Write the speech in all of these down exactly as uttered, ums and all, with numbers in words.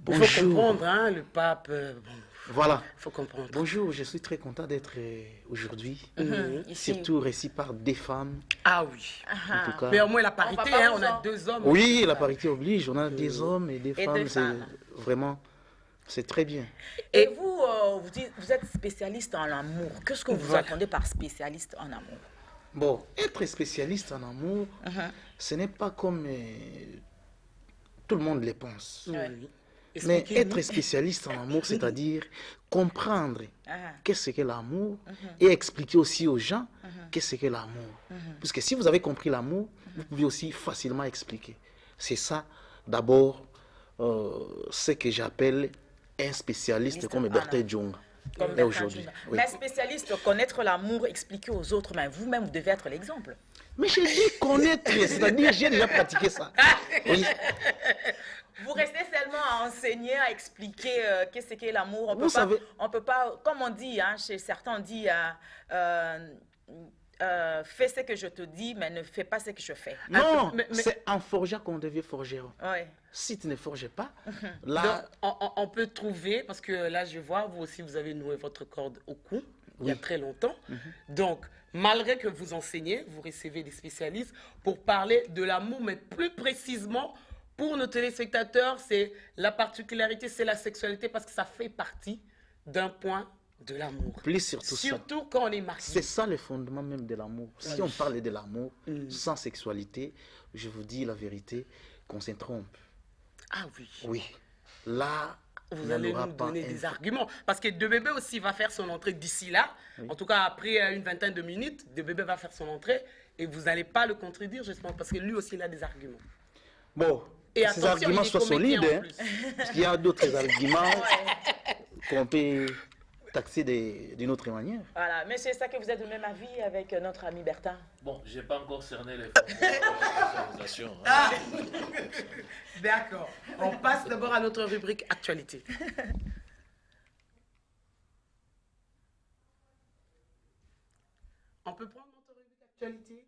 Il faut comprendre, hein, le pape. Euh, bon, voilà. Il faut comprendre. Bonjour, je suis très content d'être euh, aujourd'hui. Mm-hmm. Surtout réussi par des femmes. Ah oui. En tout cas. Mais au moins la parité, on, hein, on a deux hommes. Oui, la parité oblige. On a mmh. des hommes et des et femmes. C'est vraiment, c'est très bien. Et, et vous, euh, vous, dites, vous êtes spécialiste en amour. Qu'est-ce que vous voilà. entendez par spécialiste en amour? Bon, être spécialiste en amour, uh-huh. ce n'est pas comme euh, tout le monde le pense. Oui. Mais être spécialiste en amour, c'est-à-dire comprendre uh-huh. qu'est-ce que l'amour uh-huh. et expliquer aussi aux gens uh-huh. qu'est-ce que l'amour. Uh-huh. Parce que si vous avez compris l'amour, uh-huh. vous pouvez aussi facilement expliquer. C'est ça, d'abord, euh, ce que j'appelle un spécialiste comme Berthe Djonga. Comme aujourd'hui. Oui. Mais spécialiste, connaître l'amour, expliquer aux autres, mais vous-même, vous devez être l'exemple. Mais j'ai dit connaître, c'est-à-dire j'ai déjà pratiqué ça. Oui. Vous restez seulement à enseigner, à expliquer euh, qu'est-ce qu'est l'amour. On peut vous pas, savez... on peut pas, comme on dit, hein, chez certains, on dit euh, euh, euh, fais ce que je te dis, mais ne fais pas ce que je fais. Non, mais, mais... c'est en forgeant qu'on devient forgeron. Oui. Si tu ne forges pas, mm-hmm. là... Donc, on, on peut trouver, parce que là, je vois, vous aussi, vous avez noué votre corde au cou, oui. il y a très longtemps. Mm-hmm. Donc, malgré que vous enseignez, vous recevez des spécialistes pour parler de l'amour, mais plus précisément, pour nos téléspectateurs, c'est la particularité, c'est la sexualité, parce que ça fait partie d'un point de l'amour. Plus surtout, surtout ça. quand on est marié. C'est ça le fondement même de l'amour. Si oui. on parle de l'amour mm. sans sexualité, je vous dis la vérité, qu'on se trompe. Ah oui. Oui. Là, vous allez nous donner des arguments. Parce que De Bébé aussi va faire son entrée d'ici là. Oui. En tout cas, après une vingtaine de minutes, De Bébé va faire son entrée. Et vous n'allez pas le contredire, j'espère, parce que lui aussi, il a des arguments. Bon, et ces arguments soient solides, hein, parce qu'il y a d'autres arguments qu'on peut taxer d'une autre manière. Voilà, mais c'est ça que vous êtes de même avis avec notre ami Bertin. Bon, je n'ai pas encore cerné les fondations. Ah. D'accord. On passe d'abord à notre rubrique actualité. On peut prendre notre rubrique actualité?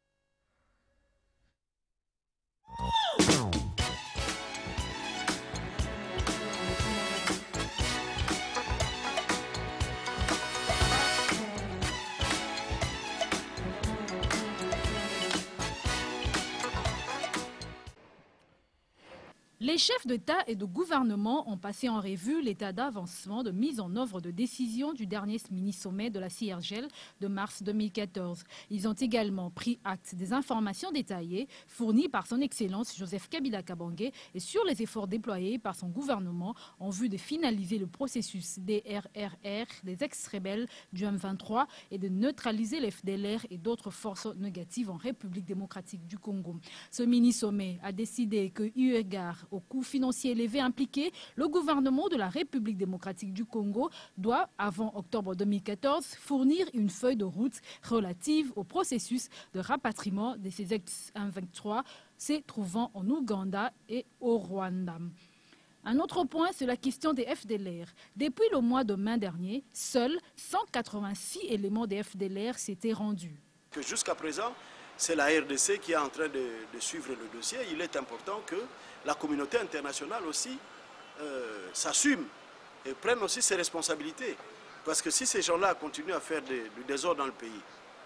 Les chefs d'État et de gouvernement ont passé en revue l'état d'avancement de mise en œuvre de décisions du dernier mini-sommet de la C I R G L de mars deux mille quatorze. Ils ont également pris acte des informations détaillées fournies par son Excellence Joseph Kabila Kabange et sur les efforts déployés par son gouvernement en vue de finaliser le processus des R R R, des ex-rebelles du M vingt-trois et de neutraliser les F D L R et d'autres forces négatives en République démocratique du Congo. Ce mini-sommet a décidé que, eu égard au coût financier élevé impliqué, le gouvernement de la République démocratique du Congo doit, avant octobre deux mille quatorze, fournir une feuille de route relative au processus de rapatriement de ces ex-M vingt-trois se trouvant en Ouganda et au Rwanda. Un autre point, c'est la question des F D L R. Depuis le mois de mai dernier, seuls cent quatre-vingt-six éléments des F D L R s'étaient rendus. Jusqu'à présent, c'est la R D C qui est en train de, de suivre le dossier. Il est important que la communauté internationale aussi euh, s'assume et prenne aussi ses responsabilités. Parce que si ces gens-là continuent à faire des, du désordre dans le pays,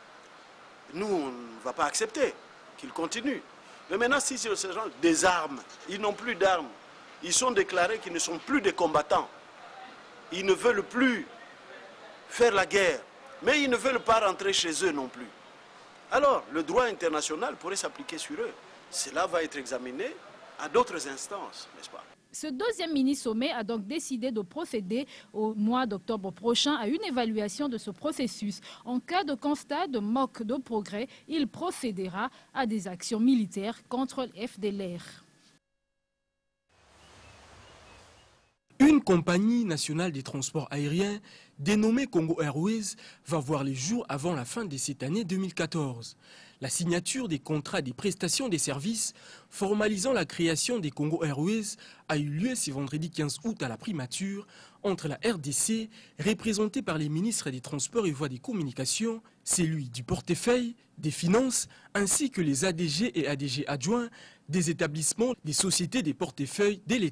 nous, on ne va pas accepter qu'ils continuent. Mais maintenant, si ces gens désarment, ils n'ont plus d'armes, ils sont déclarés qu'ils ne sont plus des combattants, ils ne veulent plus faire la guerre, mais ils ne veulent pas rentrer chez eux non plus. Alors, le droit international pourrait s'appliquer sur eux. Cela va être examiné à d'autres instances, n'est-ce pas? Ce deuxième mini-sommet a donc décidé de procéder au mois d'octobre prochain à une évaluation de ce processus. En cas de constat de manque de progrès, il procédera à des actions militaires contre les F D L R. Une compagnie nationale des transports aériens, dénommée Congo Airways, va voir les jours avant la fin de cette année deux mille quatorze. La signature des contrats des prestations des services formalisant la création des Congo Airways a eu lieu ce vendredi quinze août à la primature entre la R D C, représentée par les ministres des Transports et Voies des Communications, celui du portefeuille, des Finances, ainsi que les A D G et A D G adjoints des établissements des sociétés des portefeuilles de l'État.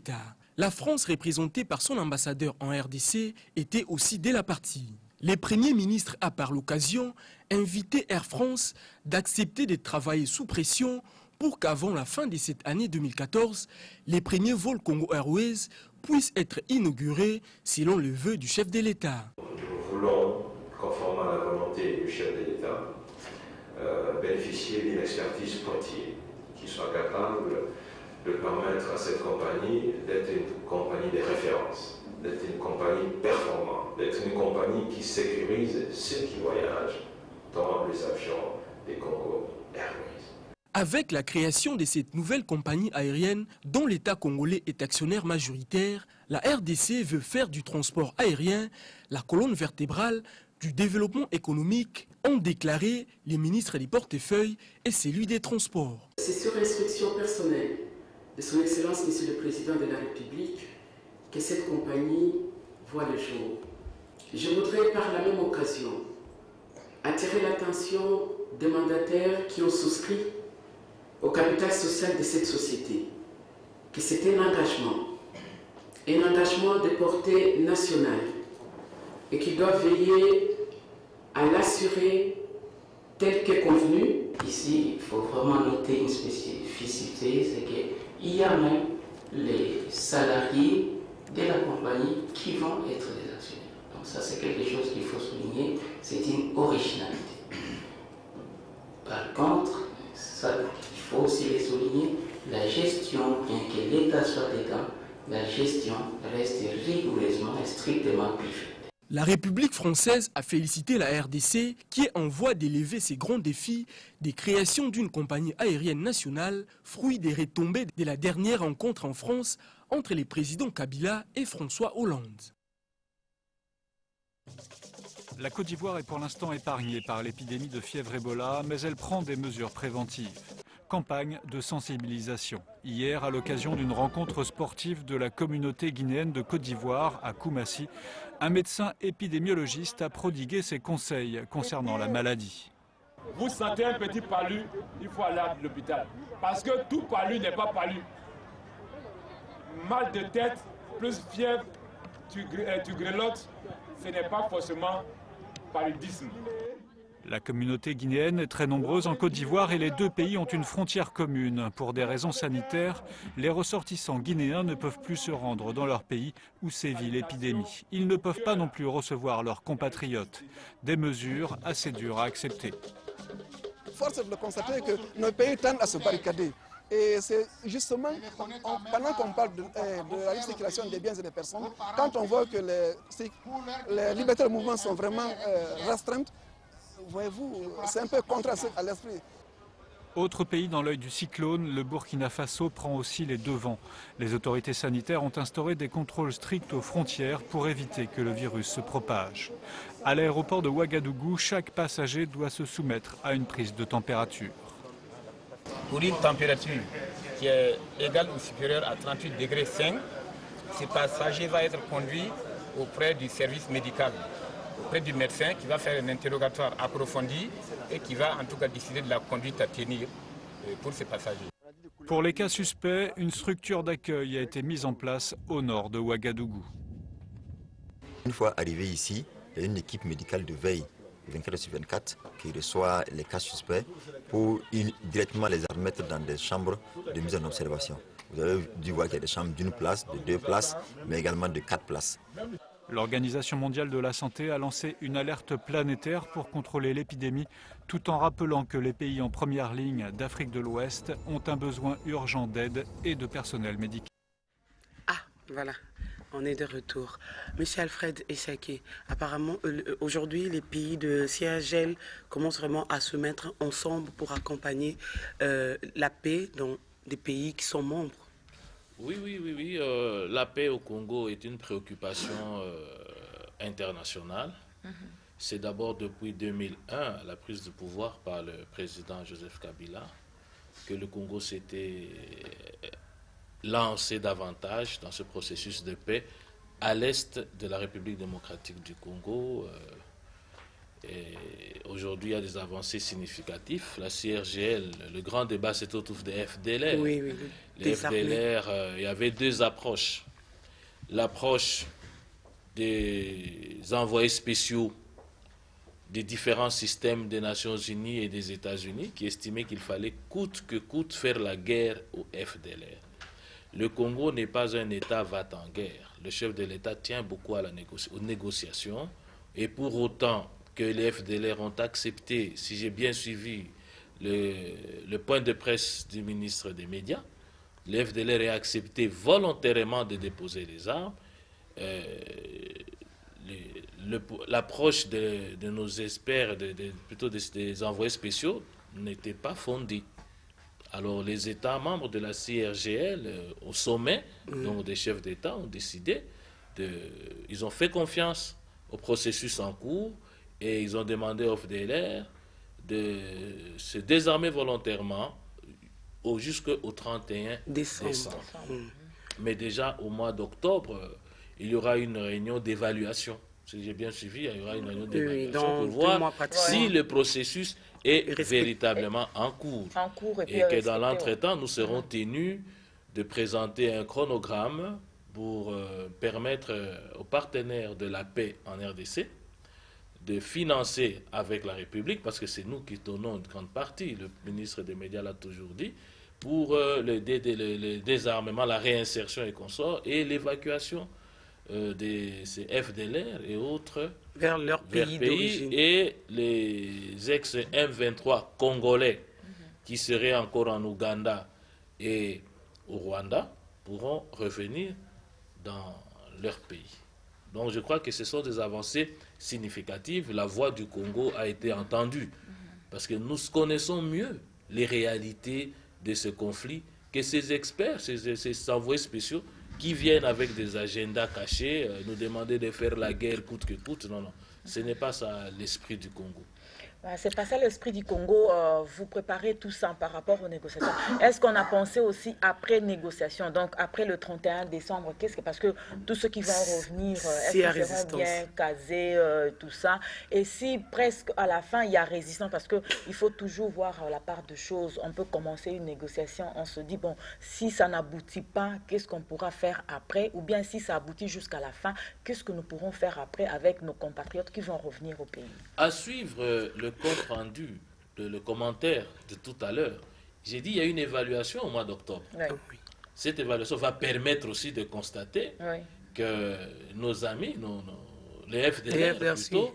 La France, représentée par son ambassadeur en R D C, était aussi dès la partie. Les premiers ministres a par l'occasion invité Air France d'accepter de travailler sous pression pour qu'avant la fin de cette année deux mille quatorze, les premiers vols Congo Airways puissent être inaugurés selon le vœu du chef de l'État. Nous voulons, conformément à la volonté du chef de l'État, euh, bénéficier d'une expertise pointillée qui soit capable de permettre à cette compagnie d'être une compagnie de référence, d'être une compagnie performante, d'être une compagnie qui sécurise ceux qui voyagent dans les avions des Congo Airways. Avec la création de cette nouvelle compagnie aérienne dont l'État congolais est actionnaire majoritaire, la R D C veut faire du transport aérien la colonne vertébrale du développement économique, ont déclaré les ministres des portefeuilles et celui des transports. C'est sur instruction personnelle de son Excellence Monsieur le Président de la République que cette compagnie voit le jour. Je voudrais par la même occasion attirer l'attention des mandataires qui ont souscrit au capital social de cette société, que c'est un engagement, un engagement de portée nationale et qui doit veiller à l'assurer tel que convenu. Ici, il faut vraiment noter une spécificité, c'est qu'il y a même les salariés de la compagnie qui vont être des actionnaires. Donc ça, c'est quelque chose qu'il faut souligner, c'est une originalité. Par contre, ça, il faut aussi les souligner, la gestion, bien que l'État soit dedans, la gestion reste rigoureusement et strictement privée. La République française a félicité la R D C qui est en voie d'élever ses grands défis des créations d'une compagnie aérienne nationale, fruit des retombées de la dernière rencontre en France entre les présidents Kabila et François Hollande. La Côte d'Ivoire est pour l'instant épargnée par l'épidémie de fièvre Ebola, mais elle prend des mesures préventives. Campagne de sensibilisation. Hier, à l'occasion d'une rencontre sportive de la communauté guinéenne de Côte d'Ivoire à Koumassi, un médecin épidémiologiste a prodigué ses conseils concernant la maladie. Vous sentez un petit palu, il faut aller à l'hôpital. Parce que tout palu n'est pas palu. Mal de tête, plus fièvre, tu, tu grelottes, ce n'est pas forcément paludisme. La communauté guinéenne est très nombreuse en Côte d'Ivoire et les deux pays ont une frontière commune. Pour des raisons sanitaires, les ressortissants guinéens ne peuvent plus se rendre dans leur pays où sévit l'épidémie. Ils ne peuvent pas non plus recevoir leurs compatriotes. Des mesures assez dures à accepter. Force est de constater que nos pays tendent à se barricader. Et c'est justement, on, pendant qu'on parle de, de la libre circulation des biens et des personnes, quand on voit que les, les libertés de mouvement sont vraiment euh, restreintes, voyez-vous, c'est un peu contraire à l'esprit. Autre pays dans l'œil du cyclone, le Burkina Faso prend aussi les devants. Les autorités sanitaires ont instauré des contrôles stricts aux frontières pour éviter que le virus se propage. À l'aéroport de Ouagadougou, chaque passager doit se soumettre à une prise de température. Pour une température qui est égale ou supérieure à trente-huit degrés cinq, ce passager va être conduit auprès du service médical, auprès du médecin qui va faire un interrogatoire approfondi et qui va en tout cas décider de la conduite à tenir pour ces passagers. Pour les cas suspects, une structure d'accueil a été mise en place au nord de Ouagadougou. Une fois arrivé ici, il y a une équipe médicale de veille vingt-quatre sur vingt-quatre qui reçoit les cas suspects pour directement les admettre dans des chambres de mise en observation. Vous avez dû voir qu'il y a des chambres d'une place, de deux places, mais également de quatre places. L'Organisation mondiale de la santé a lancé une alerte planétaire pour contrôler l'épidémie, tout en rappelant que les pays en première ligne d'Afrique de l'Ouest ont un besoin urgent d'aide et de personnel médical. Ah, voilà. On est de retour. Monsieur Alfred Essaké, apparemment, euh, aujourd'hui, les pays de C I R G L commencent vraiment à se mettre ensemble pour accompagner euh, la paix dans des pays qui sont membres. Oui, oui, oui, oui. Euh, la paix au Congo est une préoccupation euh, internationale. Mm-hmm. C'est d'abord depuis deux mille un, à la prise de pouvoir par le président Joseph Kabila, que le Congo s'était lancé davantage dans ce processus de paix à l'est de la République démocratique du Congo. Euh, et aujourd'hui, il y a des avancées significatives. La C I R G L, le grand débat, c'est autour des F D L R. Oui, oui, oui. Les F D L R, euh, il y avait deux approches. l'approche des envoyés spéciaux des différents systèmes des Nations Unies et des États-Unis qui estimaient qu'il fallait coûte que coûte faire la guerre au F D L R. Le Congo n'est pas un État va-t-en-guerre. Le chef de l'État tient beaucoup à la négoci- aux négociations et pour autant que les F D L R ont accepté, si j'ai bien suivi le, le point de presse du ministre des Médias, le F D L R a accepté volontairement de déposer les armes. Euh, L'approche de, de nos experts, de, de, plutôt des, des envoyés spéciaux, n'était pas fondée. Alors les États membres de la C I R G L, euh, au sommet, mmh. donc des chefs d'État, ont décidé, de, ils ont fait confiance au processus en cours et ils ont demandé au F D L R de se désarmer volontairement jusqu'au trente et un décembre. décembre. Mmh. Mais déjà au mois d'octobre, il y aura une réunion d'évaluation. Si j'ai bien suivi, il y aura une réunion d'évaluation oui, pour voir si le processus est Respect. véritablement en cours. En cours et, et que dans l'entretemps, nous serons tenus de présenter un chronogramme pour euh, permettre euh, aux partenaires de la paix en R D C de financer avec la République, parce que c'est nous qui donnons une grande partie, le ministre des Médias l'a toujours dit, pour euh, le, dé, le, le désarmement, la réinsertion et consorts et l'évacuation Euh, des ces F D L R et autres vers leur vers pays, pays et les ex-M vingt-trois congolais mm-hmm. qui seraient encore en Ouganda et au Rwanda pourront revenir dans leur pays. Donc je crois que ce sont des avancées significatives. La voix du Congo a été entendue mm-hmm. parce que nous connaissons mieux les réalités de ce conflit que ces experts, ces, ces envoyés spéciaux qui viennent avec des agendas cachés, euh, nous demander de faire la guerre coûte que coûte. Non, non, ce n'est pas ça l'esprit du Congo. C'est pas ça l'esprit du Congo. Euh, vous préparez tout ça par rapport aux négociations. Est-ce qu'on a pensé aussi après négociation, donc après le trente et un décembre, qu'est-ce que parce que tous ceux qui vont revenir, est-ce qu'ils seront bien casés, euh, tout ça. Et si presque à la fin il y a résistance, parce que il faut toujours voir la part de choses. On peut commencer une négociation, on se dit bon, si ça n'aboutit pas, qu'est-ce qu'on pourra faire après, ou bien si ça aboutit jusqu'à la fin, qu'est-ce que nous pourrons faire après avec nos compatriotes qui vont revenir au pays. À suivre euh, le compte rendu, de, le commentaire de tout à l'heure, j'ai dit il y a une évaluation au mois d'octobre. Oui. Cette évaluation va permettre aussi de constater oui. que nos amis, nos, nos, les F D L R plutôt,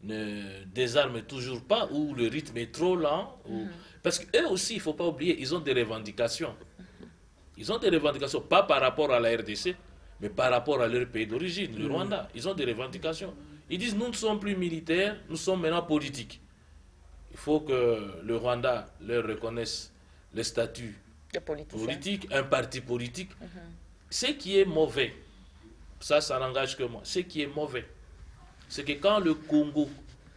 ne désarment toujours pas ou le rythme est trop lent. Ou... Mm-hmm. Parce qu'eux aussi, il ne faut pas oublier, ils ont des revendications. Ils ont des revendications, pas par rapport à la R D C, mais par rapport à leur pays d'origine, le mm-hmm. Rwanda. Ils ont des revendications. Ils disent nous ne sommes plus militaires, nous sommes maintenant politiques. Il faut que le Rwanda leur reconnaisse le statut politique, un parti politique. Mm-hmm. Ce qui est mauvais, ça, ça n'engage que moi, ce qui est mauvais, c'est que quand le Congo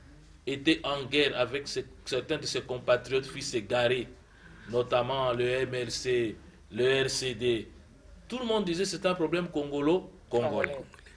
était en guerre avec ses, certains de ses compatriotes fils égarés, notamment le M L C, le R C D, tout le monde disait que c'est un problème congolo-congolais.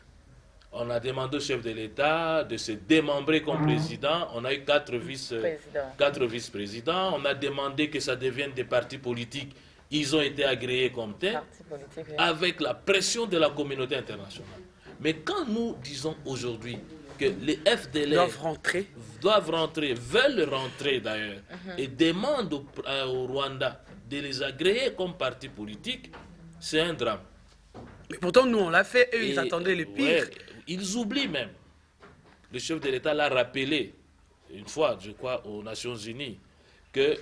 On a demandé au chef de l'État de se démembrer comme président. On a eu quatre vice-présidents. Quatre vice-présidents. On a demandé que ça devienne des partis politiques. Ils ont été agréés comme tels, oui. avec la pression de la communauté internationale. Mais quand nous disons aujourd'hui que les F D L R doivent rentrer, doivent rentrer veulent rentrer d'ailleurs, mm-hmm. et demandent au, euh, au Rwanda de les agréer comme partis politiques, c'est un drame. Mais pourtant, nous, on l'a fait. Eux, et, ils attendaient le pire. Ouais, ils oublient même. Le chef de l'État l'a rappelé une fois, je crois, aux Nations Unies, que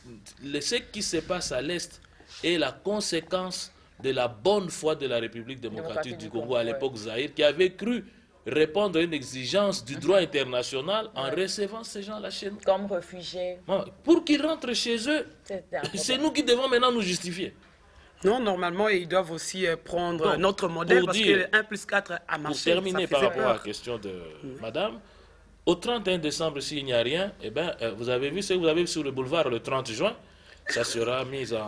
ce qui se passe à l'Est est la conséquence de la bonne foi de la République démocratique du Congo, à l'époque Zaïre, qui avait cru répondre à une exigence du droit international en ouais. recevant ces gens-là chez nous. Comme réfugiés. Pour qu'ils rentrent chez eux, c'est nous qui devons maintenant nous justifier. Non, normalement, ils doivent aussi prendre Donc, notre modèle parce dire, que un plus quatre a marché. Pour terminer par rapport peur. à la question de mmh. madame, au trente et un décembre, s'il n'y a rien, eh ben, euh, vous avez vu ce que vous avez vu sur le boulevard le trente juin, ça sera mis en,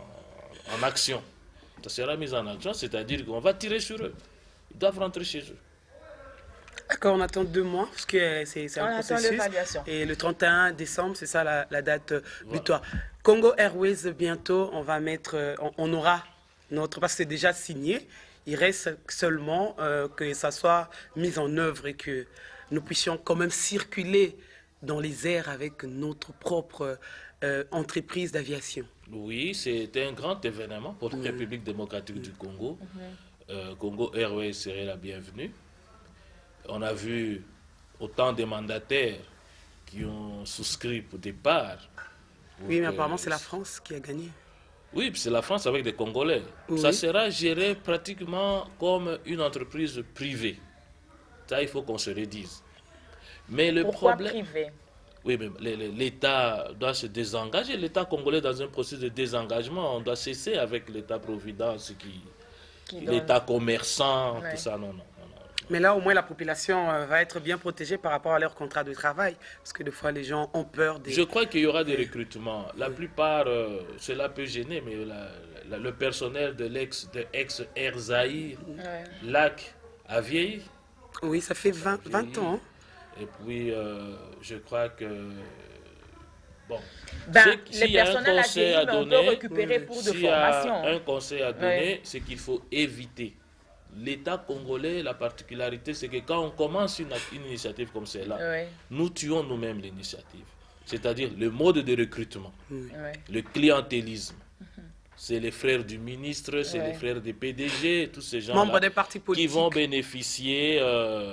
en action. Ça sera mis en action, c'est-à-dire qu'on va tirer sur eux. Ils doivent rentrer chez eux. D'accord, on attend deux mois, parce que c'est un processus. Et le trente et un décembre, c'est ça la, la date voilà. butoir. Congo Airways, bientôt, on va mettre, on, on aura notre, parce que c'est déjà signé, Il reste seulement euh, que ça soit mis en œuvre et que nous puissions quand même circuler dans les airs avec notre propre euh, entreprise d'aviation. Oui, c'était un grand événement pour la mmh. République démocratique mmh. du Congo. Mmh. Euh, Congo Airways serait la bienvenue. On a vu autant de mandataires qui ont souscrit pour départ. Oui, mais apparemment c'est la France qui a gagné. Oui, c'est la France avec des Congolais. Oui. Ça sera géré pratiquement comme une entreprise privée. Ça, il faut qu'on se le dise. Mais le Pourquoi problème... privé? Oui, mais l'État doit se désengager. L'État congolais dans un processus de désengagement. On doit cesser avec l'État-providence, qui, qui l'État commerçant, ouais. tout ça. Non, non, non, non. Mais là, au moins, la population euh, va être bien protégée par rapport à leur contrat de travail. Parce que des fois, les gens ont peur des... Je crois qu'il y aura des recrutements. La oui. plupart, euh, cela peut gêner, mais la, la, le personnel de l'ex-Air Zahir, ouais. L A C, a vieilli. Oui, ça fait vingt, vingt ans. Hein. Et puis, euh, je crois que... Bon, ben, les personnels à vieillir, mais on peut récupérer pour de formation. S'il y a un conseil à donner, oui. c'est qu'il faut éviter. L'État congolais, la particularité, c'est que quand on commence une, une initiative comme celle-là, oui. nous tuons nous-mêmes l'initiative. C'est-à-dire le mode de recrutement, oui. le clientélisme. Mm-hmm. C'est les frères du ministre, c'est oui. les frères des P D G, tous ces gens-là qui vont bénéficier... Euh,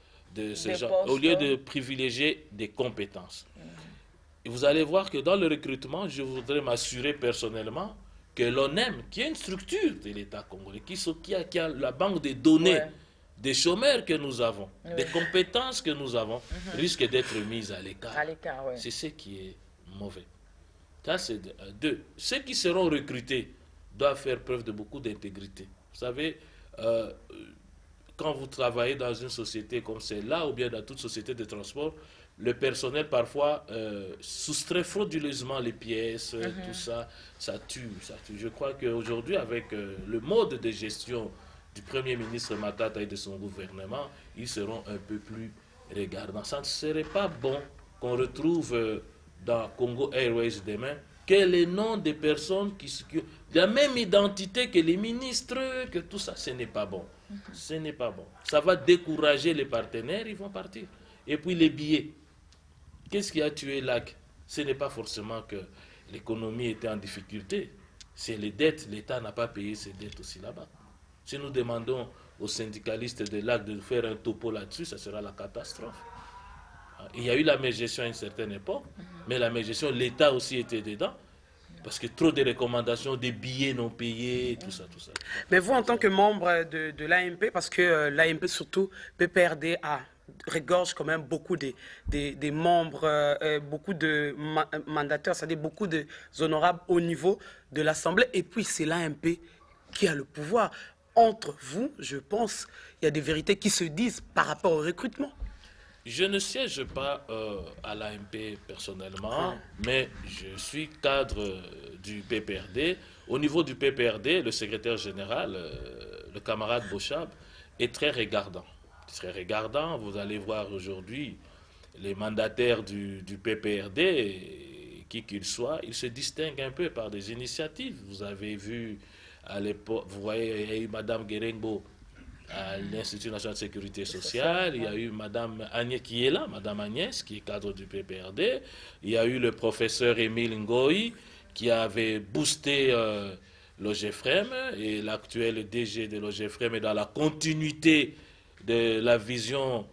de ce genre, postes, au lieu de privilégier des compétences. Mmh. Et vous allez voir que dans le recrutement, je voudrais m'assurer personnellement que l'O N E M, qui est une structure de l'État congolais, qui, qui, a, qui a la banque des données ouais. des chômeurs que nous avons, ouais. des compétences que nous avons, mmh. risque d'être mise à l'écart. Ouais. C'est ce qui est mauvais. Ça, c'est deux. Ceux qui seront recrutés doivent faire preuve de beaucoup d'intégrité. Vous savez, euh, quand vous travaillez dans une société comme celle-là, ou bien dans toute société de transport, le personnel parfois euh, soustrait frauduleusement les pièces, mm-hmm. tout ça, ça tue, ça tue. Je crois qu'aujourd'hui, avec euh, le mode de gestion du Premier ministre Matata et de son gouvernement, ils seront un peu plus regardants. Ça ne serait pas bon qu'on retrouve euh, dans Congo Airways demain que les noms des personnes qui, qui ont la même identité que les ministres, que tout ça, ce n'est pas bon. Mm-hmm. Ce n'est pas bon. Ça va décourager les partenaires, ils vont partir. Et puis les billets. Qu'est-ce qui a tué l'A C? Ce n'est pas forcément que l'économie était en difficulté. C'est les dettes. L'État n'a pas payé ses dettes aussi là-bas. Si nous demandons aux syndicalistes de l'A C de faire un topo là-dessus, ça sera la catastrophe. Il y a eu la mégestion à une certaine époque, mm-hmm. mais la mégestion, l'État aussi était dedans. Parce que trop de recommandations, des billets non payés, tout ça, tout ça. Mais vous, en tant que membre de, de l'A M P, parce que euh, l'A M P, surtout, P P R D A, regorge quand même beaucoup de, de, de membres, euh, beaucoup de ma mandataires, c'est-à-dire beaucoup de honorables au niveau de l'Assemblée. Et puis, c'est l'A M P qui a le pouvoir. Entre vous, je pense, il y a des vérités qui se disent par rapport au recrutement. Je ne siège pas euh, à l'A M P personnellement, mais je suis cadre euh, du P P R D. Au niveau du P P R D, le secrétaire général, euh, le camarade Bochab, est très regardant. Très regardant. Vous allez voir aujourd'hui les mandataires du, du P P R D, qui qu'ils soient, ils se distinguent un peu par des initiatives. Vous avez vu à l'époque, vous voyez, il y a eu Mme Guerengbo à l'Institut national de sécurité sociale, il y a eu Mme Agnès qui est là, Mme Agnès, qui est cadre du P P R D, il y a eu le professeur Émile Ngoï, qui avait boosté euh, l'OGEFREM, et l'actuel D G de l'OGEFREM est dans la continuité de la vision,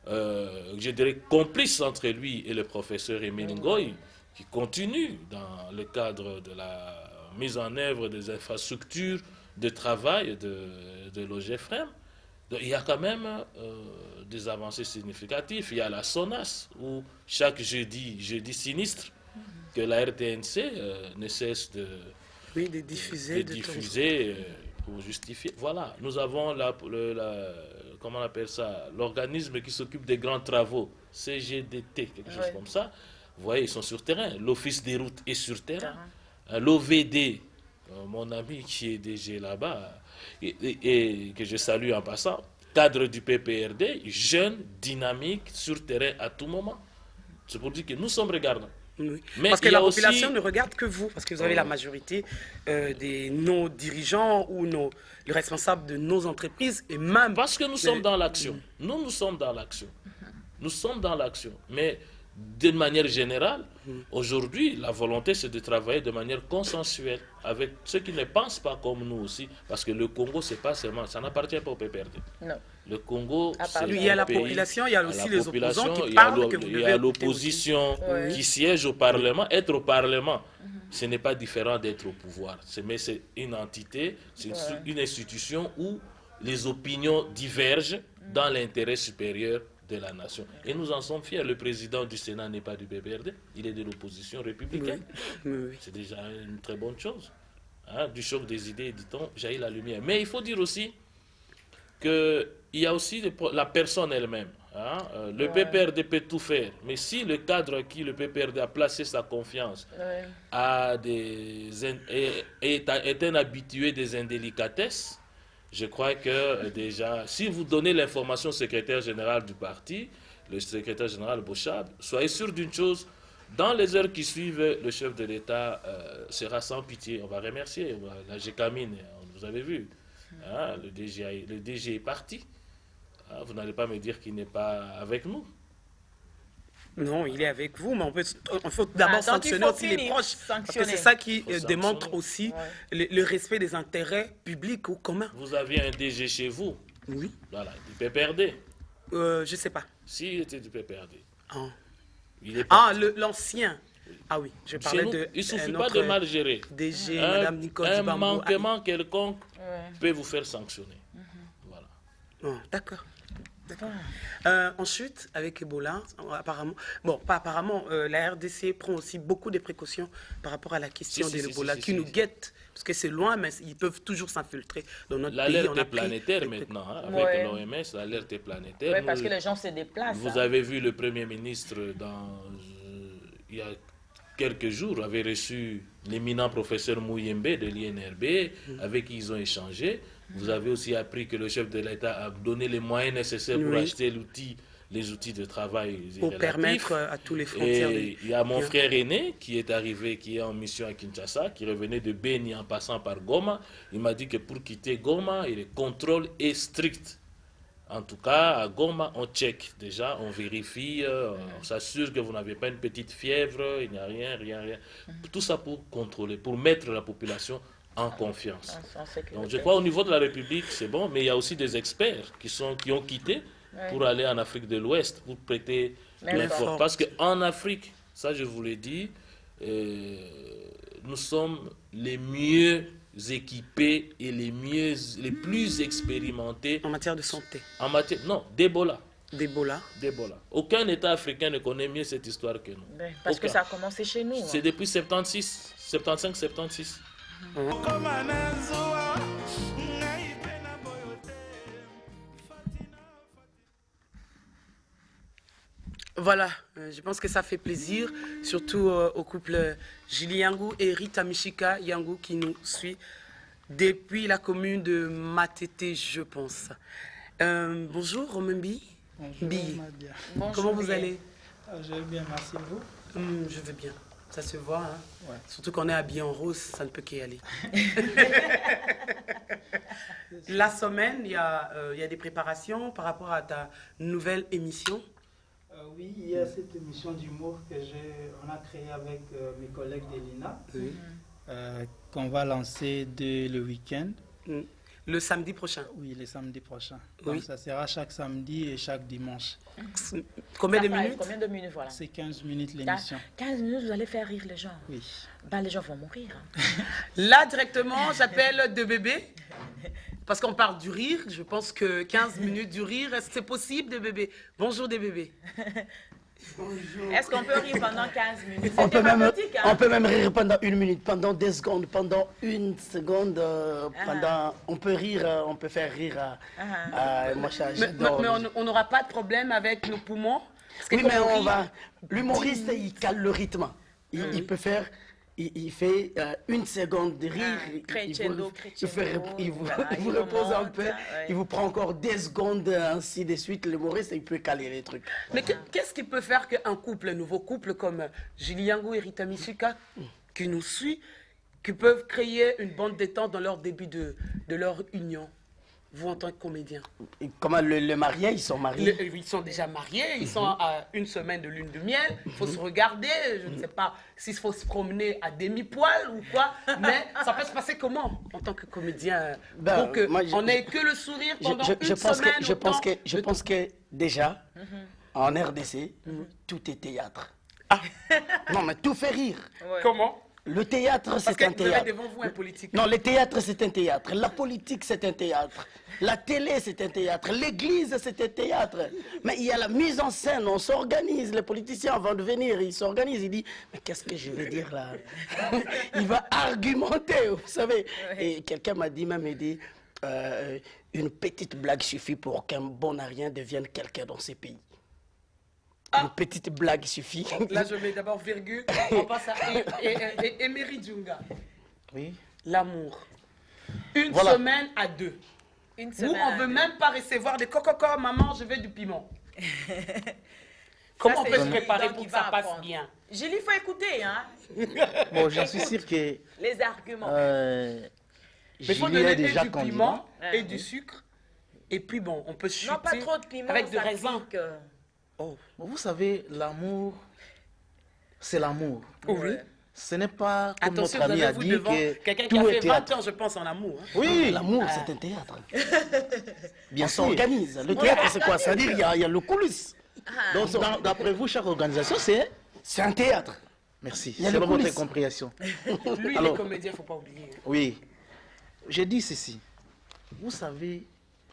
euh, je dirais, complice entre lui et le professeur Émile Ngoï, qui continue dans le cadre de la mise en œuvre des infrastructures de travail de, de l'OGEFREM. Il y a quand même euh, des avancées significatives. Il y a la SONAS, où chaque jeudi, jeudi sinistre, que la R T N C euh, ne cesse de, oui, de diffuser, de, de diffuser euh, pour justifier. Voilà, nous avons la, le, la, comment on appelle ça, l'organisme qui s'occupe des grands travaux, C G D T, quelque chose ouais. comme ça. Vous voyez, ils sont sur terrain. L'Office des routes est sur terrain. Euh, L'O V D, euh, mon ami qui est D G là-bas, et, et, et que je salue en passant, cadre du P P R D, jeune, dynamique, sur terrain à tout moment. C'est pour dire que nous sommes regardants. Oui. Mais parce que il y a la population aussi... ne regarde que vous, parce que vous avez la majorité euh, des nos dirigeants ou nos les responsables de nos entreprises et même... Parce que nous sommes dans l'action. Nous, nous sommes dans l'action. Nous sommes dans l'action. Mais d'une manière générale, aujourd'hui, la volonté, c'est de travailler de manière consensuelle avec ceux qui ne pensent pas comme nous aussi. Parce que le Congo, c'est pas seulement... Ça n'appartient pas au P P R D. Non. Le Congo, c'est il y a la pays, population, il y a aussi les opposants qui il y a parlent que vous Il devez y a l'opposition oui. qui siège au Parlement. Être au Parlement, mm-hmm. ce n'est pas différent d'être au pouvoir. Mais c'est une entité, c'est ouais. une institution où les opinions divergent mm-hmm. dans l'intérêt supérieur de la nation. Et nous en sommes fiers. Le président du Sénat n'est pas du P P R D, il est de l'opposition républicaine. Oui. Oui. C'est déjà une très bonne chose. Hein? Du choc des idées, dit-on, jaillit la lumière. Mais il faut dire aussi qu'il y a aussi la personne elle-même. Hein? Euh, le ouais. P P R D peut tout faire, mais si le cadre à qui le P P R D a placé sa confiance ouais. a des, est, est, est un habitué des indélicatesses, je crois que euh, déjà, si vous donnez l'information au secrétaire général du parti, le secrétaire général Bochab, soyez sûr d'une chose, dans les heures qui suivent, le chef de l'État euh, sera sans pitié. On va remercier la Gécamine, vous avez vu. Hein, le, D G a, le D G est parti. Hein, vous n'allez pas me dire qu'il n'est pas avec nous. Non, il est avec vous, mais on peut, il faut d'abord ah, sanctionner aussi les proches. Parce que c'est ça qui euh, démontre aussi ouais. le, le respect des intérêts publics ou communs. Vous aviez un D G chez vous. Oui. Voilà, du P P R D. Euh, je ne sais pas. Si, il était du P P R D. Ah, il est ah l'ancien. Oui. Ah oui, je parlais nous, de... Il ne suffit pas de mal gérer. D G, un, Madame Nicole Un Dibambo, manquement ah, quelconque ouais. peut vous faire sanctionner. Mm-hmm. Voilà. Oh, d'accord. Euh, ensuite, avec Ebola, apparemment, bon, pas apparemment, euh, la R D C prend aussi beaucoup de précautions par rapport à la question si, de si, l'Ebola si, si, qui si, nous si. guette, parce que c'est loin, mais ils peuvent toujours s'infiltrer dans notre pays. L'alerte On a est pris... planétaire maintenant, hein, avec ouais. l'O M S, l'alerte est planétaire. Oui, parce Nous, que les gens se déplacent. Vous hein. avez vu le Premier ministre, dans, euh, il y a quelques jours, avait reçu l'éminent professeur Mouyembe de l'I N R B, mmh. avec qui ils ont échangé. Vous avez aussi appris que le chef de l'État a donné les moyens nécessaires pour oui. acheter l'outil, les outils de travail pour relatifs. Permettre à tous les frontières. Et il y a mon bien. frère aîné qui est arrivé, qui est en mission à Kinshasa, qui revenait de Beni en passant par Goma. Il m'a dit que pour quitter Goma, le contrôle est strict. En tout cas, à Goma, on check déjà, on vérifie, euh, on s'assure que vous n'avez pas une petite fièvre, il n'y a rien, rien, rien. Tout ça pour contrôler, pour mettre la population en confiance. Donc je crois au niveau de la République, c'est bon, mais il y a aussi des experts qui, sont, qui ont quitté oui. pour aller en Afrique de l'Ouest, pour prêter l'information. Parce qu'en Afrique, ça je vous l'ai dit, euh, nous sommes les mieux équipés et les mieux, les plus expérimentés. En matière de santé. En matière, non, d'Ebola. D'Ebola. D'Ebola. Aucun État africain ne connaît mieux cette histoire que nous. Ben, parce Aucun. que ça a commencé chez nous. C'est hein. depuis soixante-seize, soixante-quinze soixante-seize. Mmh. Voilà, euh, je pense que ça fait plaisir, surtout euh, au couple Julie Yangou et Rita Michika Yangou qui nous suit depuis la commune de Matete, je pense. Euh, bonjour Romembi. Bonjour Madia. Bonjour, comment vous bien. allez? Je vais bien, merci vous. Hum, je vais bien. Ça se voit, hein? Ouais. Surtout qu'on est habillé en rose, ça ne peut qu'y aller. La semaine, il y, euh, y a des préparations par rapport à ta nouvelle émission. Euh, oui, il y a cette émission d'humour que on a créée avec euh, mes collègues de l'I N A, oui. euh, qu'on va lancer dès le week-end. Mm. Le samedi prochain? Oui, le samedi prochain. Oui. Donc ça sera chaque samedi et chaque dimanche. Combien de minutes? Combien de minutes, voilà. C'est quinze minutes l'émission. quinze minutes, vous allez faire rire les gens. Oui. Ben, les gens vont mourir. Hein. Là, directement, j'appelle De Bébé. Parce qu'on parle du rire. Je pense que quinze minutes du rire, est-ce que c'est possible, De Bébé? Bonjour, De Bébé. Est-ce qu'on peut rire pendant quinze minutes? On peut, même, hein? on peut même rire pendant une minute, pendant deux secondes, pendant une seconde. Euh, uh-huh. pendant, on peut rire, euh, on peut faire rire. Euh, uh-huh. euh, moi, mais mais on n'aura pas de problème avec nos poumons? Parce que oui, mais on va. L'humoriste, il cale le rythme. Il, mm-hmm. il peut faire il, il fait euh, une seconde de rire, Ah, il, crescendo, vous, il, crescendo, fait, il vous, voilà, il vous il repose un remonte, peu, ouais. il vous prend encore des secondes, ainsi de suite. L'humoriste, il peut caler les trucs. Mais que- qu'est-ce qui peut faire qu'un couple, un nouveau couple comme Julie Yango et Rita Misuka, qui nous suit, qui peuvent créer une bande détente dans leur début de, de leur union, vous en tant que comédien? Et comment le, le marié, ils sont mariés. Le- ils sont déjà mariés, ils sont à une semaine de lune de miel, il faut se regarder, je ne sais pas s'il faut se promener à demi-poil ou quoi, mais ça peut se passer comment en tant que comédien Ben, pour moi, je- qu'on n'ait que le sourire Je, pendant je- une je pense semaine que, je pense autant que, je de- pense que déjà, en R D C, tout est théâtre. Non, mais tout fait rire. Comment? Le théâtre, Parce c'est que un vous avez théâtre. devant vous un politique. Non, le théâtre, c'est un théâtre. La politique, c'est un théâtre. La télé, c'est un théâtre. L'église, c'est un théâtre. Mais il y a la mise en scène, on s'organise. Les politiciens, avant de venir, ils s'organisent. Ils disent, mais qu'est-ce que je vais dire là? Il va argumenter, vous savez. Et quelqu'un m'a dit, même, il dit, euh, une petite blague suffit pour qu'un bon Arien devienne quelqu'un dans ces pays. Une petite blague suffit. Là, je mets d'abord virgule, on passe à E- E- E- Emery Djunga. Oui. L'amour. Une Voilà. semaine à deux. Une Nous, semaine on à veut deux. même pas recevoir des coco maman, je veux du piment. Comment on c'est peut se Julie, préparer donc pour il que ça va passe apprendre. bien? Julie, il faut écouter, hein? Bon, j'en suis sûr que Les arguments. euh, Mais il faut Julie est donner déjà du candidat. piment Ouais. et du sucre. Et puis bon, on peut chuter Non, pas trop de piment, avec de ça raisin. pique. Oh, vous savez, l'amour, c'est l'amour. Oui. Ce n'est pas comme Attention, notre vous ami avez a vous dit devant que quelqu'un qui tout a est fait vingt théâtre. ans, je pense, en amour. hein. Oui, L'amour, Ah. c'est un théâtre. bien On sûr. s'organise. Le théâtre, c'est quoi? C'est-à-dire qu'il y, a- il y a le coulisses. Donc, dans- d'après vous, chaque organisation, c'est C'est un théâtre. Merci. Il y a C'est le votre coulisses. compréhension. Lui, il Alors, est comédien, il ne faut pas oublier. Oui. J'ai dit ceci. Vous savez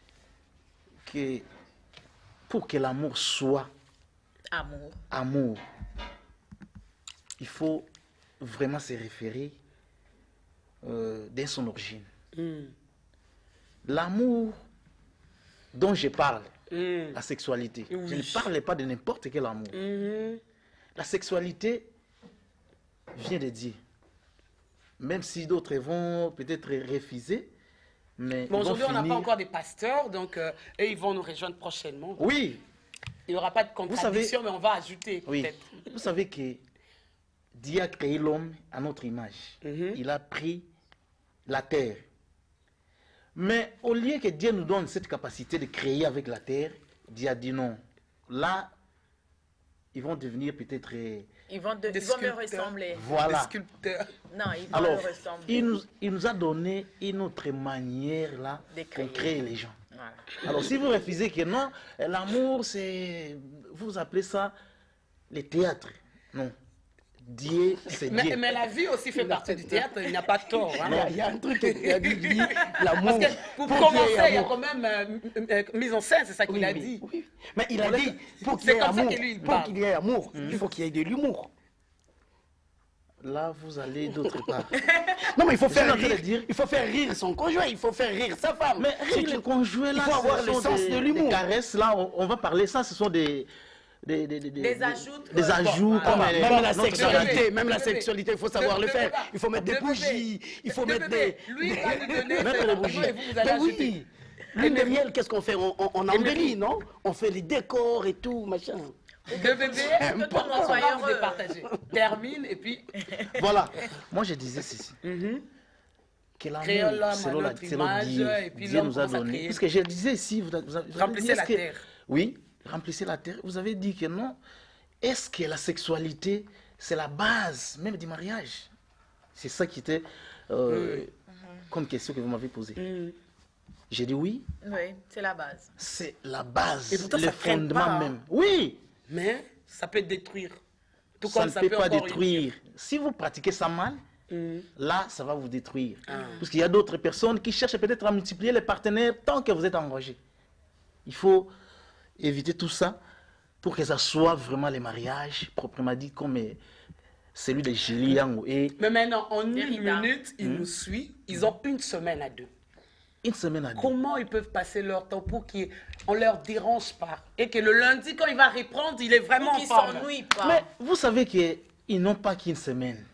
que pour que l'amour soit Amour. amour, il faut vraiment se référer euh, dès son origine. Mm. L'amour dont je parle, Mm. la sexualité, je Oui. ne parle pas de n'importe quel amour. Mhm. La sexualité vient de Dieu. Même si d'autres vont peut-être refuser, mais Bon, ils vont aujourd'hui, on n'a pas finir- encore des pasteurs, donc euh, eux, ils vont nous rejoindre prochainement. Oui, Il n'y aura pas de savez- contradiction, mais on va ajouter oui. peut-être. Vous savez que Dieu a créé l'homme à notre image. Mhm. Il a pris la terre. Mais au lieu que Dieu nous donne cette capacité de créer avec la terre, Dieu a dit non. Là, ils vont devenir peut-être... euh, Ils vont, de- Des ils vont me sculpteurs. ressembler. Voilà. Les sculpteurs. Non, ils vont Alors, me ressembler. il nous, il nous a donné une autre manière là De pour créer. créer les gens. Voilà. Alors si vous refusez que non, l'amour c'est, vous appelez ça le théâtre. Non. Dieu, c'est Mais, Dieu. mais la vie aussi fait partie du théâtre, il n'y a pas tort. hein. Il y a- il y a un truc qui a dit, il dit, l'amour. Parce que pour pour qu'il y commencer, ait il y a amour. quand même euh, euh, mise en scène, c'est ça qu'il Oui, a mais- dit. oui. Mais il a Pour dit, le- pour qu'il c'est y ait comme ça amour, que lui, il pour parle. qu'il y ait amour, il faut qu'il y ait de l'humour. Là, vous allez d'autre part. Non, mais il faut Je faire suis en train de rire. dire- Il faut faire rire son conjoint, il faut faire rire sa femme. Mais C'est rire que- les conjoints là, il faut avoir ce le sont sens des, de des l'humour. caresses là, on, on va parler ça, ce sont des... Des, des, des, Des ajouts, Des euh, ajouts bon, comme Voilà, les- même la notre sexualité, bébé, même la de bébé. sexualité, il faut savoir De- le de faire. bébé. Il faut mettre De des bébé. bougies, il faut De mettre bébé. des... Lui, il va nous donner Mettre ses des arguments bougies. et vous, vous allez Ben ajouter. oui. Lune de miel, qu'est-ce qu'on fait? On, on, on embellit, non? On fait les décors et tout, machin. De bébé, Que tout le monde on soit va vous heureux. départager. Termine et puis... Voilà. Moi, je disais ceci. Mhm. Que Créons l'homme l'amour, à selon, la, notre selon image, Dieu, et puis Dieu l'homme nous a commence à donné. créer. Parce que je disais ici, vous, vous avez, vous avez Remplissez dit, est-ce la que- terre. Oui, remplissez la terre. Vous avez dit que non. Est-ce que la sexualité, c'est la base même du mariage? C'est ça qui était euh, comme question que vous m'avez posée. Mm. J'ai dit oui, Oui, c'est la base. c'est la base, Et pourtant, le ça freine fondement pas, hein. même. Oui, Mais ça peut détruire. Tout ça comme ne ça peut peut pas encore détruire. Si vous pratiquez ça mal, unir. Mm. là, ça va vous détruire. Ah. Parce qu'il y a d'autres personnes qui cherchent peut-être à multiplier les partenaires tant que vous êtes engagé. Il faut éviter tout ça pour que ça soit vraiment les mariages, proprement dit, comme euh, celui de Julie Yango. Et Mais maintenant, en une Derrida. minute, ils Mm. nous suivent. Ils ont une semaine à deux. une semaine à deux. Comment ils peuvent passer leur temps pour qu'on ne leur dérange pas? Et que le lundi, quand il va reprendre, il est vraiment Pour en qu'ils forme. s'ennuient pas. Mais vous savez qu'ils n'ont pas qu'une semaine.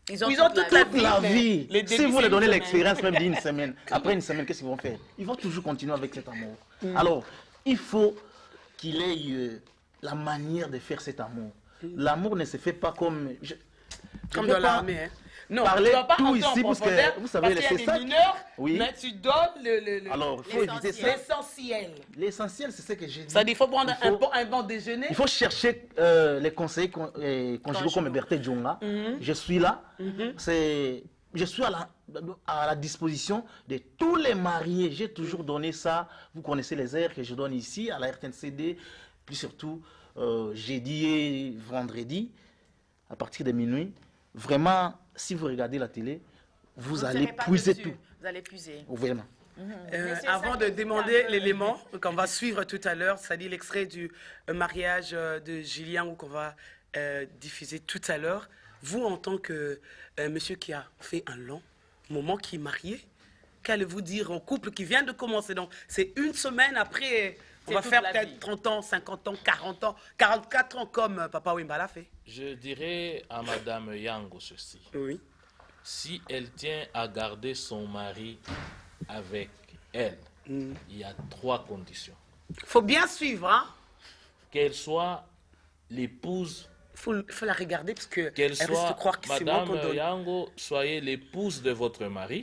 Ils ont, Ils ont toute, toute la vie. La vie. Les si vous leur donnez l'expérience même d'une semaine, après une semaine, qu'est-ce qu'ils vont faire? Ils vont toujours continuer avec cet amour. Mm. Alors, il faut qu'il ait euh, la manière de faire cet amour. Mm. L'amour ne se fait pas comme... Je, comme dans l'armée, hein. Non, parler tu dois pas tout ici, parce que vous savez, parce qu'il y a des mineurs, oui. mais tu donnes le, le, le, alors, il faut éviter ça. L'essentiel. L'essentiel, c'est ce que j'ai dit. Ça dit, il faut prendre il faut, un, bon, un bon déjeuner. Il faut chercher euh, les conseillers con, euh, conjugaux comme Berthe Djonga. Mm -hmm. Je suis là. Mm -hmm. C'est... Je suis à la, à la disposition de tous les mariés. J'ai toujours donné ça. Vous connaissez les airs que je donne ici, à la R T N C D, plus surtout euh, jeudi et vendredi, à partir de minuit. Vraiment, si vous regardez la télé, vous, vous allez puiser tout. Vous allez puiser. Vraiment. Euh, avant de demander l'élément qu'on va suivre tout à l'heure, c'est-à-dire l'extrait du mariage de Julien qu'on va euh, diffuser tout à l'heure, vous, en tant que euh, monsieur qui a fait un long moment, qui est marié, qu'allez-vous dire au couple qui vient de commencer? Donc, c'est une semaine après, on va faire peut-être trente ans, cinquante ans, quarante ans, quarante-quatre ans comme Papa Wemba l'a fait. Je dirais à Madame Yango ceci. Oui. Si elle tient à garder son mari avec elle, mm. il y a trois conditions. Il faut bien suivre, hein? Qu'elle soit l'épouse. Il faut, faut la regarder parce que qu'elle soit, croire que c'est moi qu'on donne. Yango, soyez l'épouse de votre mari,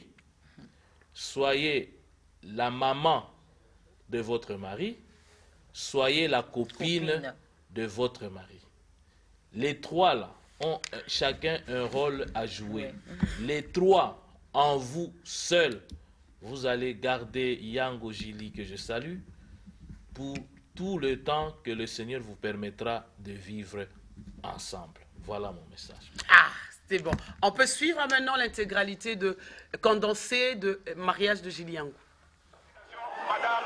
soyez la maman de votre mari, soyez la copine, copine de votre mari. Les trois là ont chacun un rôle à jouer. Oui. Les trois en vous seuls, vous allez garder Yango Jili que je salue pour tout le temps que le Seigneur vous permettra de vivre ensemble. Voilà mon message. Ah, c'est bon. On peut suivre maintenant l'intégralité de condensé de mariage de Jili Yango. Madame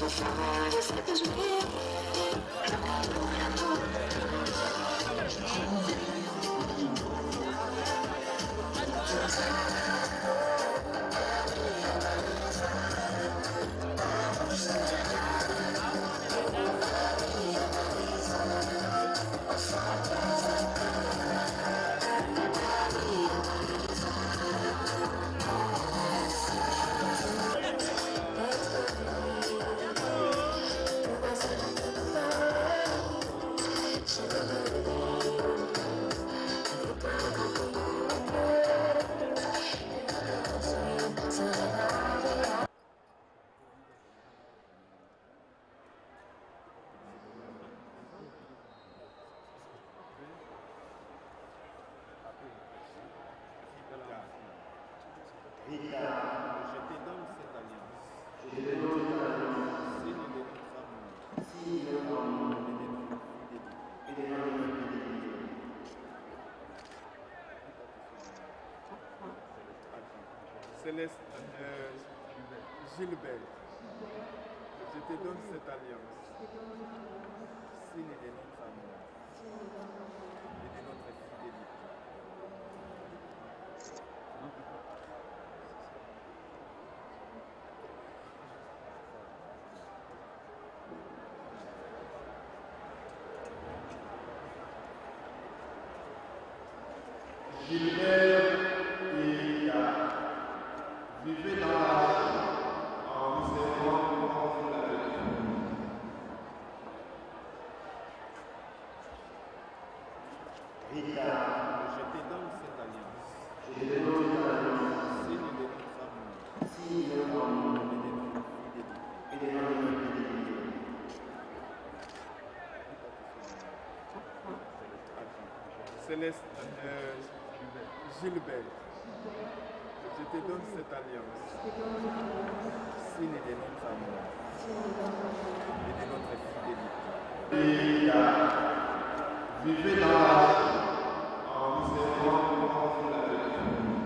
Céleste euh, Gilbert, je te donne cette alliance, signe de notre amour et de notre fidélité. Gilbert et Ika, vivez dans la joie en vous servant contre la vérité. Ika, je te donne cette alliance. Je te donne cette alliance. Signe de notre amour. Signe de notre amour et de notre fidélité. Céleste euh, Gilbert, je te donne cette alliance, signe de notre amour et de notre fidélité. Et vivez dans la joie en vous servant contre la vérité.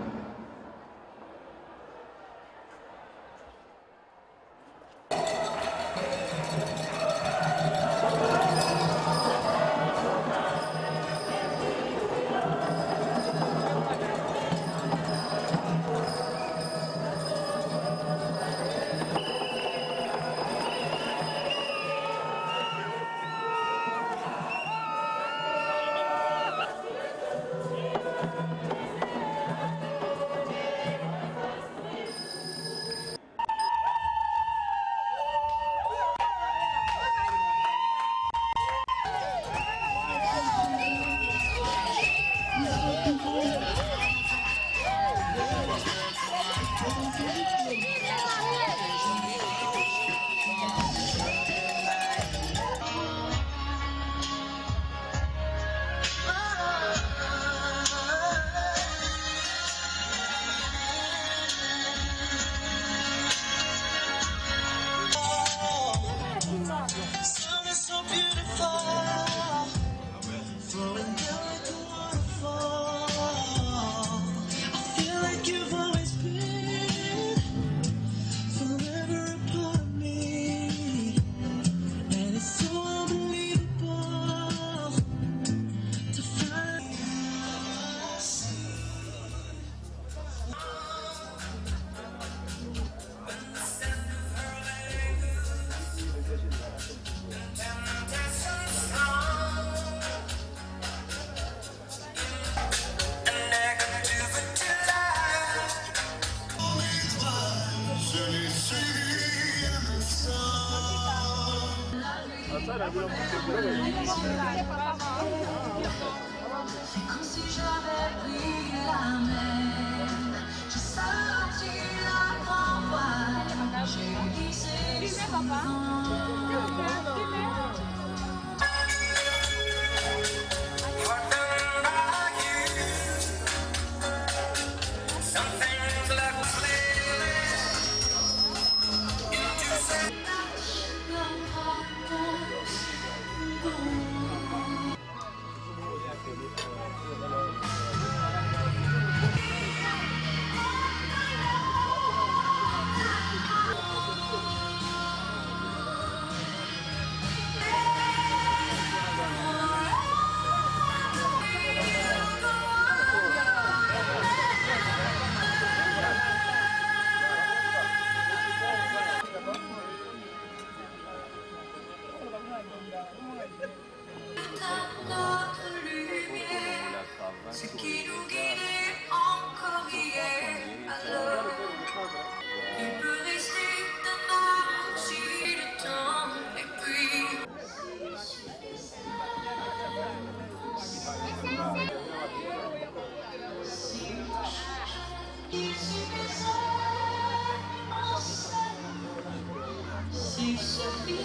Comme si j'avais pris la mer, j'ai sorti la grand voile, j'ai glissé sous le vent.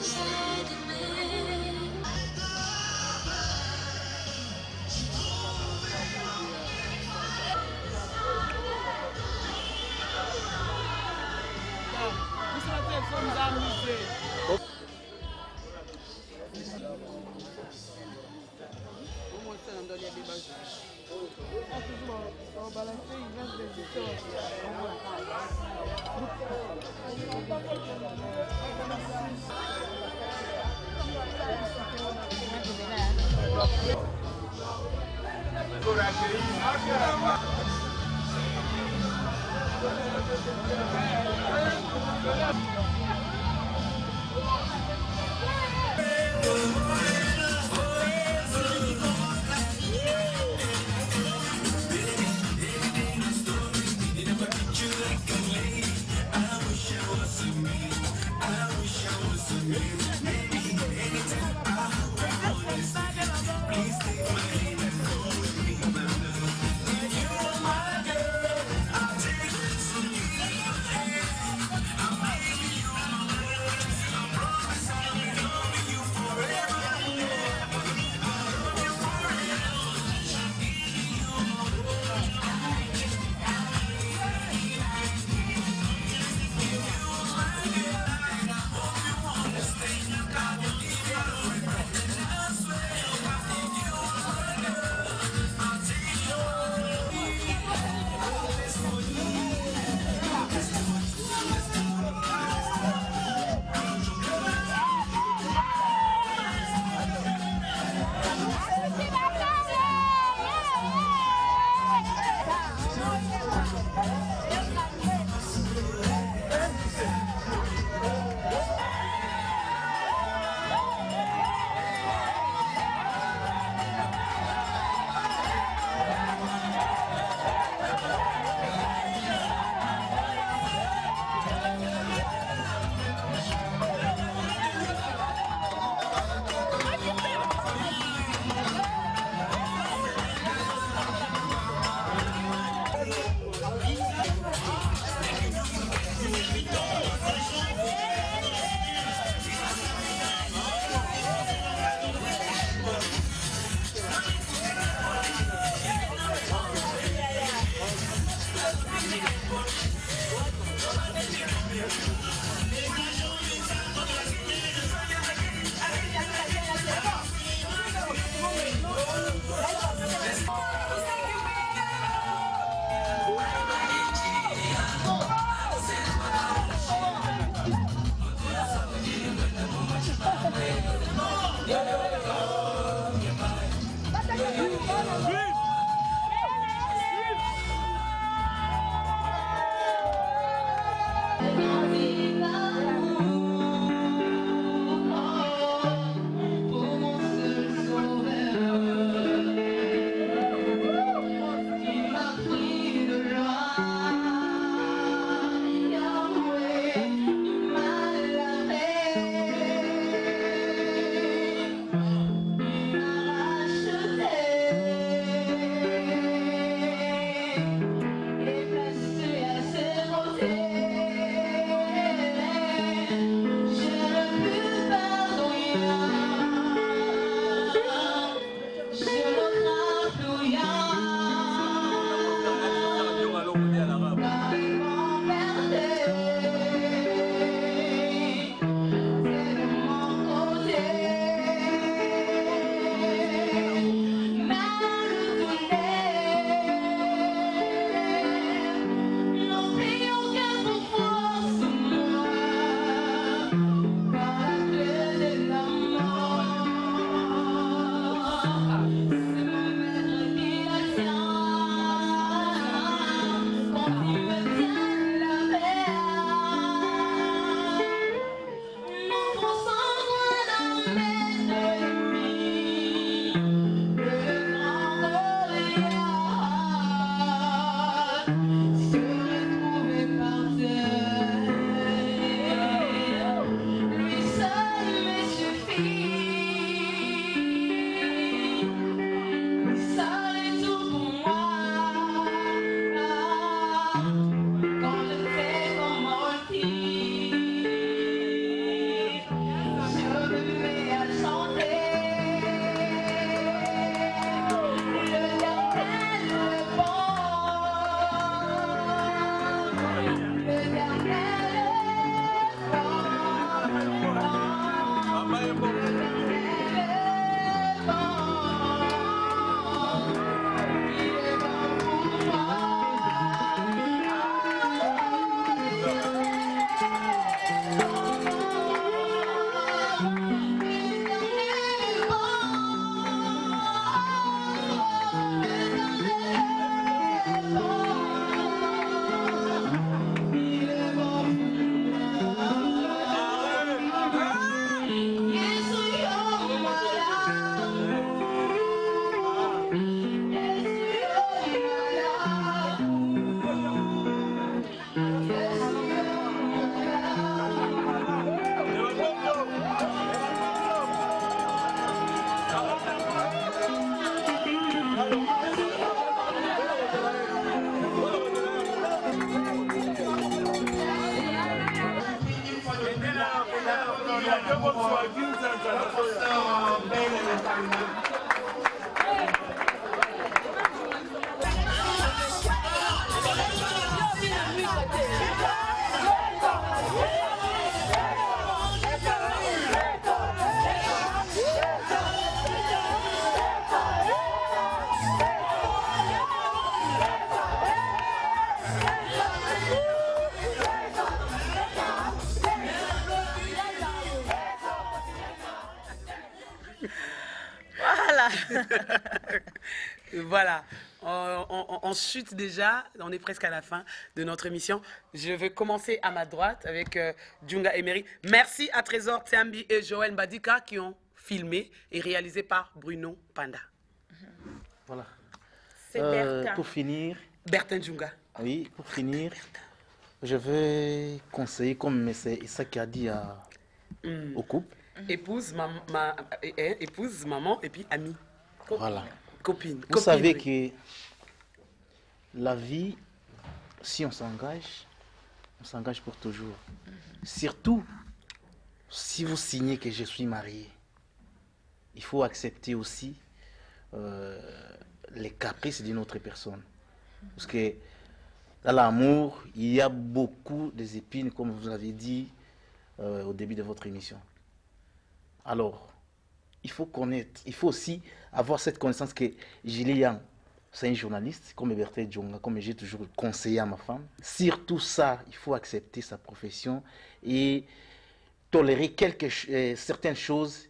Please take my hand. Voilà. Voilà. On, on, on chute déjà. On est presque à la fin de notre émission. Je vais commencer à ma droite avec euh, Djunga Emery. Merci à Trésor Tsiambi et Joël Mbadika qui ont filmé et réalisé par Bruno Panda. Voilà. C'est Euh, Bertin. pour finir, Bertin Djunga. oui, pour finir, je vais conseiller, comme c'est ça qui a dit à, Mm. au couple. Épouse, mam- ma, eh, eh, épouse, maman et puis amie. Voilà. Copine. Vous Copine, savez oui. que la vie, si on s'engage, on s'engage pour toujours. Surtout, si vous signez que je suis marié, il faut accepter aussi euh, les caprices d'une autre personne. Parce que dans l'amour, il y a beaucoup des épines, comme vous l'avez dit euh, au début de votre émission. Alors, il faut connaître, il faut aussi avoir cette connaissance que Julie Yang, c'est un journaliste, comme Bertin Djunga, comme j'ai toujours conseillé à ma femme. Surtout ça, il faut accepter sa profession et tolérer quelque, euh, certaines choses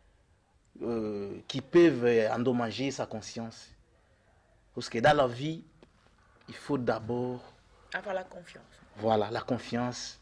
euh, qui peuvent endommager sa conscience. Parce que dans la vie, il faut d'abord, Avoir la confiance. voilà, la confiance,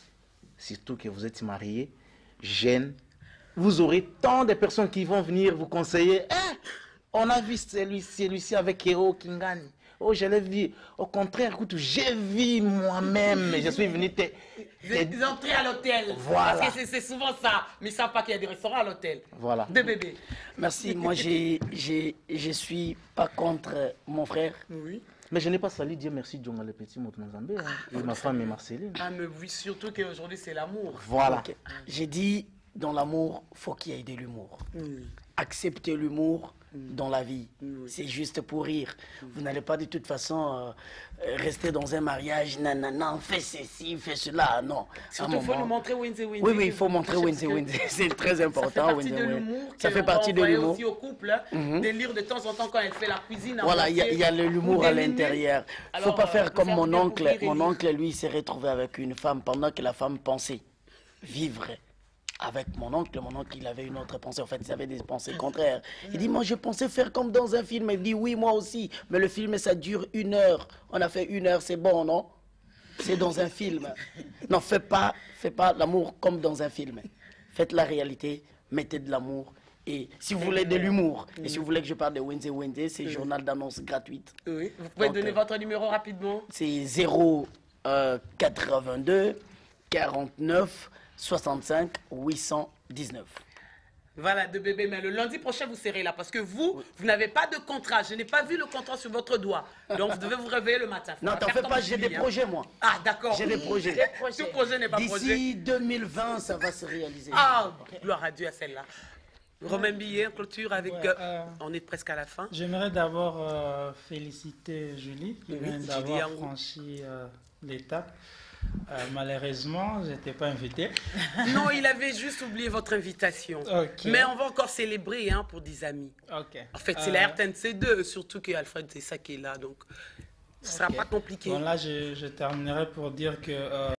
surtout que vous êtes marié, jeune. Vous aurez tant de personnes qui vont venir vous conseiller. Eh, on a vu celui-ci celui avec Hero Kingani. Oh, je l'ai vu. Au contraire, écoute, j'ai vu moi-même. Je suis venu te... Ils ont entré à l'hôtel. Voilà. Parce que c'est- c'est souvent ça. Mais ils ne savent pas qu'il y a des restaurants à l'hôtel. Voilà. Des bébés. Merci. Moi, j'ai, j'ai, je suis pas contre mon frère. Oui. Mais je n'ai pas sali Dieu merci Djonga le petit Moutmanzambé. Hein. Et ma femme est Marceline. Ah, mais oui, surtout qu'aujourd'hui, c'est l'amour. Voilà. Ok. J'ai dit, dans l'amour, faut qu'il y ait de l'humour. Oui. Accepter l'humour dans la vie. C'est juste pour rire. Vous n'allez pas de toute façon euh, rester dans un mariage, non, non, non, fais ceci, fais cela, non. Surtout, il faut nous montrer Wenze Wenze. Oui, oui, il faut montrer Wenze Parce que Wenze. C'est très Ça fait important. partie Wenze de Wenze. l'humour. Ça fait qu'on partie va de envoyer l'humour. aussi au couple. Mhm. Délire de temps en temps quand elle fait la cuisine. à Voilà, il y a, moitié, il y a le- l'humour ou à des minutes. l'intérieur. Il ne faut Alors, pas euh, faire comme vous mon avez oncle. découvert Mon et oncle, lui, s'est retrouvé avec une femme pendant que la femme pensait vivre avec mon oncle. Mon oncle, il avait une autre pensée. En fait, il avait des pensées contraires. Il dit, moi, je pensais faire comme dans un film. Il dit, oui, moi aussi. Mais le film, ça dure une heure. On a fait une heure, c'est bon, non? C'est dans un film. Non, fais pas, fais pas l'amour comme dans un film. Faites la réalité, mettez de l'amour. Et si vous voulez de l'humour, et si vous voulez que je parle de Wenze Wenze, c'est journal d'annonce gratuite. Oui. Vous pouvez Donc, donner euh, votre numéro rapidement. C'est zéro quatre-vingt-deux quarante-neuf soixante-cinq huit cent dix-neuf. Voilà, de bébé. Mais le lundi prochain, vous serez là. Parce que vous, vous n'avez pas de contrat. Je n'ai pas vu le contrat sur votre doigt. Donc, vous devez vous réveiller le matin. Faut Non, pas t'en faire fais comme pas, j'ai Julie, des hein. projets, moi. Ah, d'accord. J'ai des projets. Tout projet n'est pas projet. D'ici deux mille vingt, ça va se réaliser. Ah, gloire à Dieu à celle-là. Romain Billet, en clôture avec... Ouais, euh, euh, on est presque à la fin. J'aimerais d'abord euh, féliciter Julie qui Oui, vient Julie d'avoir Yango. franchi euh, l'étape. Euh, malheureusement, je n'étais pas invité. Non, il avait juste oublié votre invitation. Ok. Mais on va encore célébrer hein, pour des amis. Ok. En fait, c'est Euh, la R T N C deux, surtout que Alfred, c'est ça qui est là. Donc, ce ne sera Ok. pas compliqué. Bon, là, je, je terminerai pour dire que... euh,